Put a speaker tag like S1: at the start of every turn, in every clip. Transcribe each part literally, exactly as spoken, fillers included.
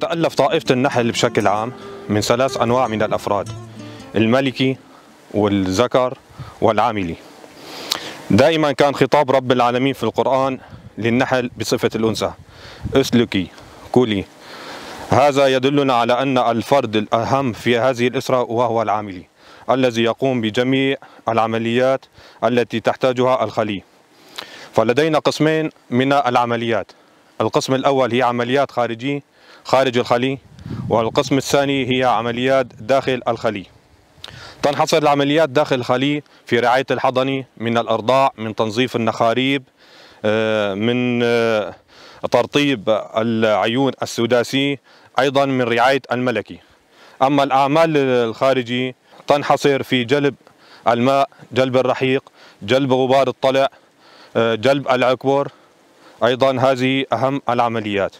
S1: تتألف طائفة النحل بشكل عام من ثلاث أنواع من الأفراد: الملكي والذكر والعاملي. دائما كان خطاب رب العالمين في القرآن للنحل بصفة الأنثى: اسلكي كلي. هذا يدلنا على أن الفرد الأهم في هذه الأسرة وهو العاملي، الذي يقوم بجميع العمليات التي تحتاجها الخلية. فلدينا قسمين من العمليات: القسم الأول هي عمليات خارجية خارج الخلية، والقسم الثاني هي عمليات داخل الخلية. تنحصر العمليات داخل الخلية في رعاية الحضني، من الإرضاع، من تنظيف النخاريب، من ترطيب العيون السداسية، أيضا من رعاية الملكي. أما الأعمال الخارجية تنحصر في جلب الماء، جلب الرحيق، جلب غبار الطلع، جلب العكبر. أيضا هذه أهم العمليات.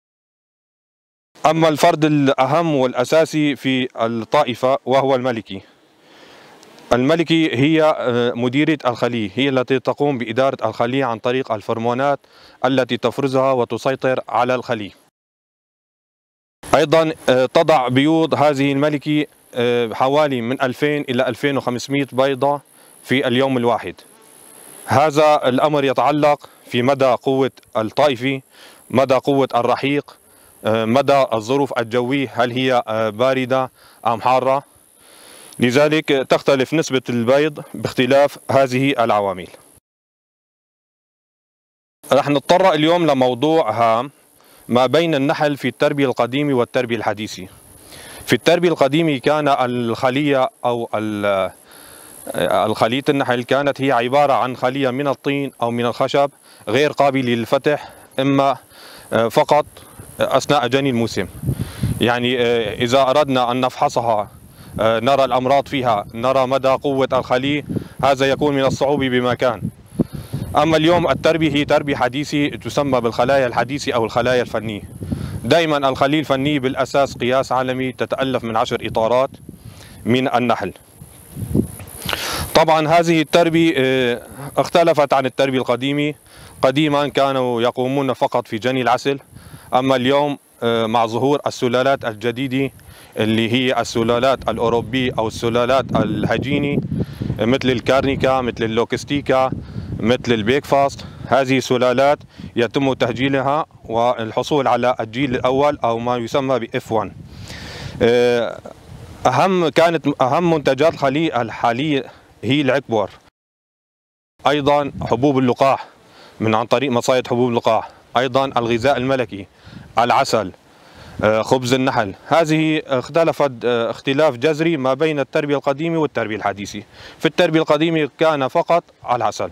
S1: أما الفرد الأهم والأساسي في الطائفة وهو الملكي. الملكي هي مديرة الخلية، هي التي تقوم بإدارة الخلية عن طريق الفرمونات التي تفرزها وتسيطر على الخلية. أيضا تضع بيوض هذه الملكي حوالي من ألفين إلى ألفين وخمسمئة بيضة في اليوم الواحد. هذا الأمر يتعلق في مدى قوة الطائفة، مدى قوة الرحيق، مدى الظروف الجوية، هل هي باردة أم حارة. لذلك تختلف نسبة البيض باختلاف هذه العوامل. رح نتطرق اليوم لموضوع هام ما بين النحل في التربية القديمة والتربية الحديثة. في التربية القديمة كان الخلية أو الخلية النحل كانت هي عبارة عن خلية من الطين أو من الخشب غير قابلة للفتح، إما فقط أثناء جني الموسم. يعني إذا أردنا أن نفحصها نرى الأمراض فيها، نرى مدى قوة الخلية، هذا يكون من الصعوبة بمكان. أما اليوم التربية هي تربية حديثة تسمى بالخلايا الحديثة أو الخلايا الفنية. دائما الخلية الفنية بالأساس قياس عالمي تتألف من عشر إطارات من النحل. طبعا هذه التربية اختلفت عن التربية القديمة. قديما كانوا يقومون فقط في جني العسل، أما اليوم مع ظهور السلالات الجديدة اللي هي السلالات الأوروبية أو السلالات الهجينة مثل الكارنيكا، مثل اللوكستيكا، مثل البيك فاست، هذه سلالات يتم تهجينها والحصول على الجيل الأول أو ما يسمى ب إف واحد. أهم كانت أهم منتجات الخلية الحالية هي العكبر، أيضا حبوب اللقاح من عن طريق مصايد حبوب اللقاح، أيضا الغذاء الملكي، العسل، خبز النحل. هذه اختلفت اختلاف جذري ما بين التربية القديمة والتربية الحديثة. في التربية القديمة كان فقط العسل.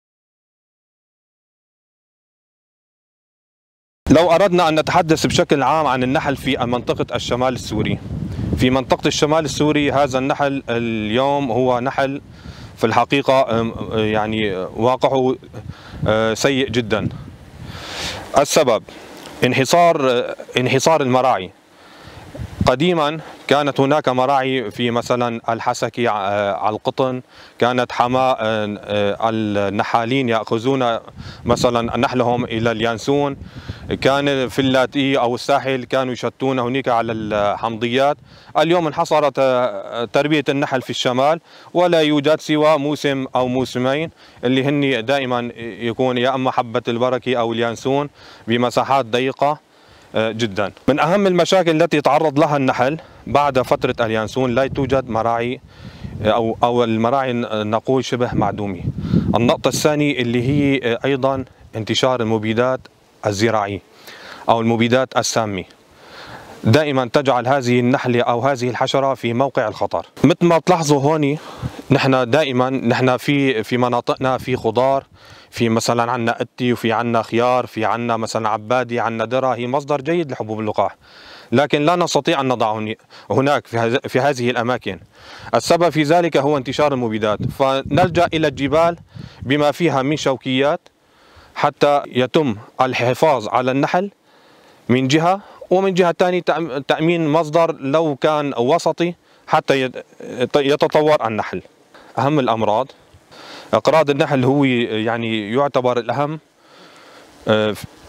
S1: لو أردنا أن نتحدث بشكل عام عن النحل في منطقة الشمال السوري، في منطقة الشمال السوري هذا النحل اليوم هو نحل في الحقيقة يعني واقعه سيء جدا. السبب انحصار انحصار المراعي. قديما كانت هناك مراعي في مثلا الحسكي على القطن، كانت حماة النحالين يأخذون مثلا نحلهم إلى اليانسون، كان في اللاتئية أو الساحل كانوا يشتون هناك على الحمضيات. اليوم انحصرت تربية النحل في الشمال، ولا يوجد سوى موسم أو موسمين اللي هن دائما يكون يا أما حبة البركة أو اليانسون بمساحات ضيقة جدا. من أهم المشاكل التي يتعرض لها النحل بعد فترة اليانسون لا توجد مراعي أو أو المراعي نقول شبه معدومة. النقطة الثانية اللي هي أيضا انتشار المبيدات الزراعية أو المبيدات السامة، دائما تجعل هذه النحلة أو هذه الحشرة في موقع الخطر. مثل ما تلاحظوا هون نحن دائما نحن في في مناطقنا في خضار، في مثلا عندنا قتي، وفي عندنا خيار، في عندنا مثلا عبادي، عندنا ذرة، هي مصدر جيد لحبوب اللقاح، لكن لا نستطيع أن نضعه هناك في, في هذه الأماكن. السبب في ذلك هو انتشار المبيدات، فنلجأ إلى الجبال بما فيها من شوكيات حتى يتم الحفاظ على النحل من جهة، ومن جهة ثانية تأمين مصدر لو كان وسطي حتى يتطور النحل. أهم الأمراض، أقراض النحل هو يعني يعتبر الأهم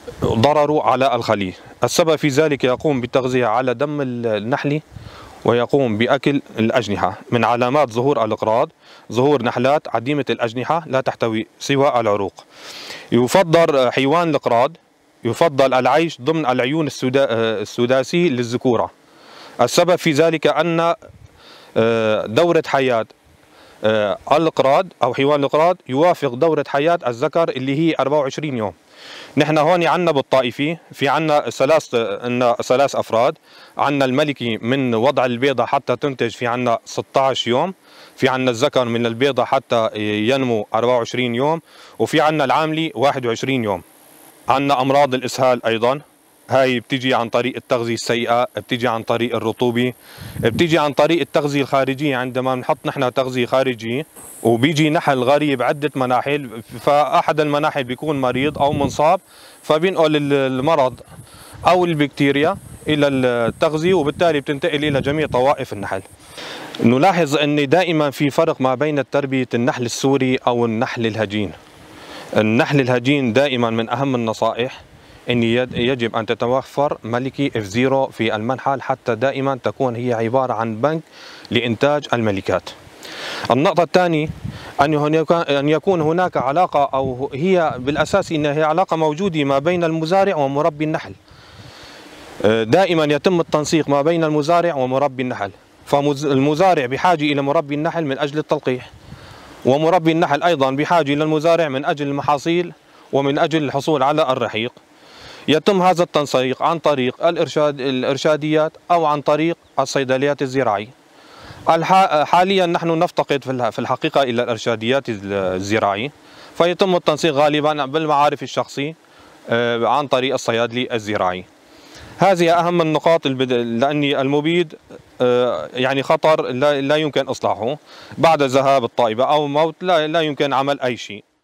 S1: ضرره على الخلية. السبب في ذلك يقوم بالتغذية على دم النحل، ويقوم بأكل الأجنحة. من علامات ظهور الإقراض ظهور نحلات عديمة الأجنحة لا تحتوي سوى العروق. يفضل حيوان الإقراض يفضل العيش ضمن العيون السداسي للذكورة. السبب في ذلك أن دورة حياة الإقراض أو حيوان الإقراض يوافق دورة حياة الذكر اللي هي أربعة وعشرين يوم. نحن هون عندنا بالطائفي في عندنا ثلاث ثلاث أفراد. عندنا الملكي من وضع البيضة حتى تنتج في عندنا ستة عشر يوم، في عندنا الذكر من البيضة حتى ينمو أربعة وعشرين يوم، وفي عندنا العاملي واحد وعشرين يوم. عندنا أمراض الإسهال أيضا، هاي بتيجي عن طريق التغذية السيئة، بتيجي عن طريق الرطوبة، بتيجي عن طريق التغذية الخارجية. عندما بنحط نحن تغذية خارجية وبيجي نحل غريب عدة مناحل، فأحد المناحل بيكون مريض أو منصاب، فبينقل المرض أو البكتيريا إلى التغذية، وبالتالي بتنتقل إلى جميع طوائف النحل. نلاحظ أن دائما في فرق ما بين تربية النحل السوري أو النحل الهجين. النحل الهجين دائما من أهم النصائح أن يجب أن تتوفر ملكي إف صفر في المنحل، حتى دائما تكون هي عبارة عن بنك لإنتاج الملكات. النقطة الثانية أن يكون هناك علاقة، أو هي بالأساس أنها هي علاقة موجودة ما بين المزارع ومربي النحل. دائما يتم التنسيق ما بين المزارع ومربي النحل، فالمزارع بحاجة إلى مربي النحل من أجل التلقيح، ومربي النحل أيضا بحاجة إلى المزارع من أجل المحاصيل ومن أجل الحصول على الرحيق. يتم هذا التنسيق عن طريق الإرشاد الإرشاديات أو عن طريق الصيدليات الزراعية. حاليا نحن نفتقد في الحقيقة إلى الإرشاديات الزراعية، فيتم التنسيق غالبا بالمعارف الشخصية عن طريق الصيادلي الزراعي. هذه أهم النقاط، لأن المبيد يعني خطر لا يمكن إصلاحه بعد ذهاب الطائبة أو موت، لا يمكن عمل أي شيء.